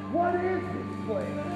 What is this place?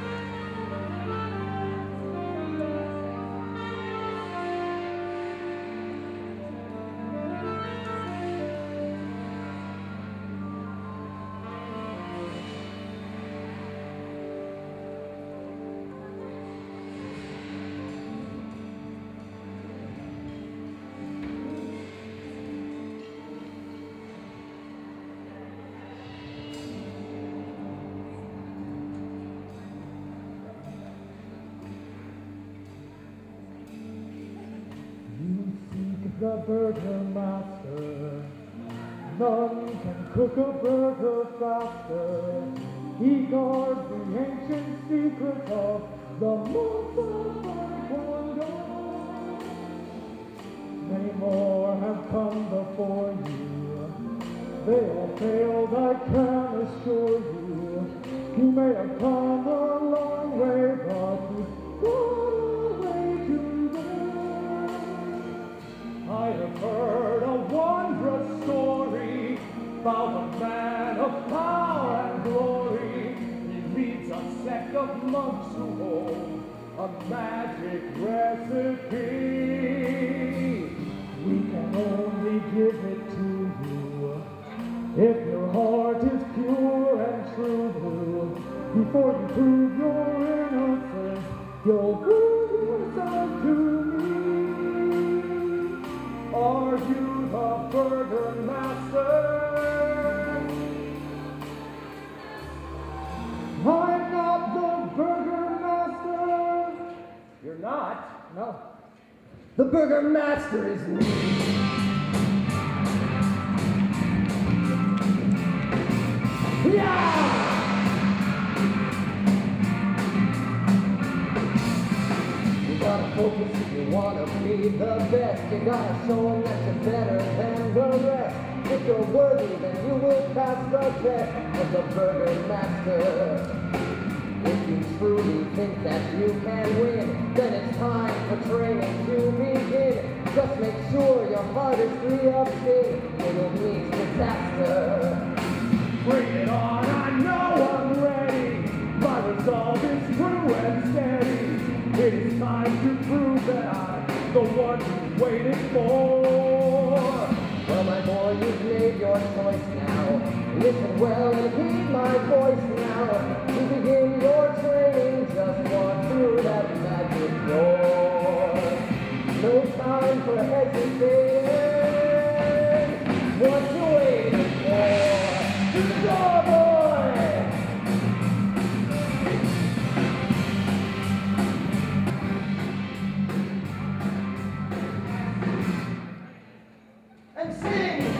The burger master, none can cook a burger faster. He guards the ancient secrets of the motherfucking wonder. Many more have come before you. They all failed, I can assure you. You may have come a long way, but you've gone a way too long. I have heard a wondrous story about a man of power and glory. He leads a sect of monks who hold a magic recipe. We can only give it to you if your heart is pure and true. Before you prove your innocence, you'll prove yourself to me. Are you the burger master? I'm not the burger master. You're not? No. The burger master is me. Yeah! You gotta focus if you wanna be the best. You gotta show them that you're better than the rest. If you're worthy, then you will pass the test as the burger master. If you truly think that you can win, then it's time for training to begin. Just make sure your heart is free of sin. It'll meet disaster. Bring it on, I know I'm ready. My resolve is true and steady. It is time to prove that I'm the one you waited for. Well, my boy, you've made your choice now. Listen well and heed my voice now. To begin your training, just walk through that magic door. No time for hesitating. What you waiting for? To the door, boy! And sing!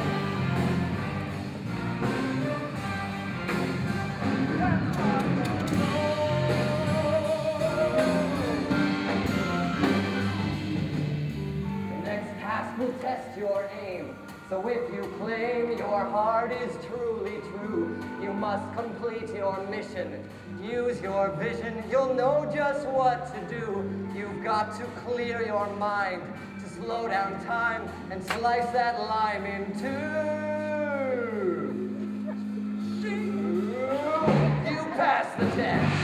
The next task will test your aim. So if you claim your heart is truly true, you must complete your mission. Use your vision, you'll know just what to do. You've got to clear your mind, to slow down time and slice that lime in two. You pass the test.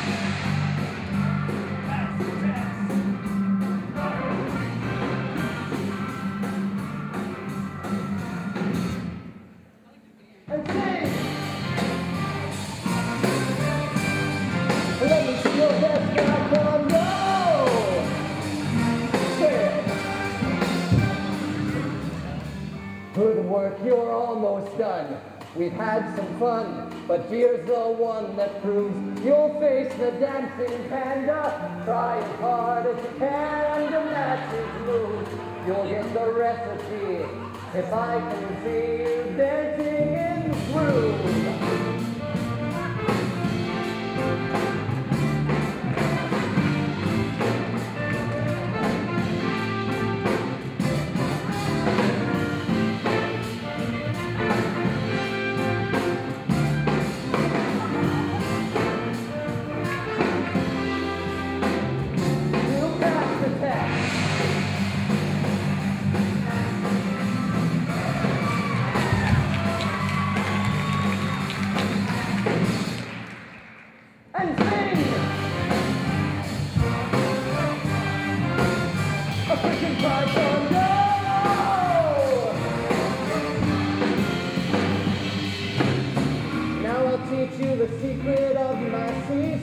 And sing! Let me see your best now, come on, go! Say it! Good work, you're almost done. We've had some fun, but here's the one that proves you'll face the dancing panda. Try as hard as you can to match his moves. You'll get the recipe if I can see you dancing in the groove.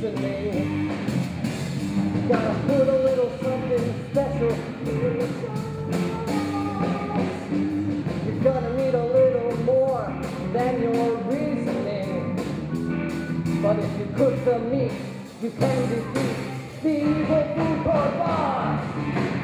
seasoning. Gotta put a little something special in the sauce. You're gonna need a little more than your reasoning. But if you cook the meat, you can defeat the evil food court boss.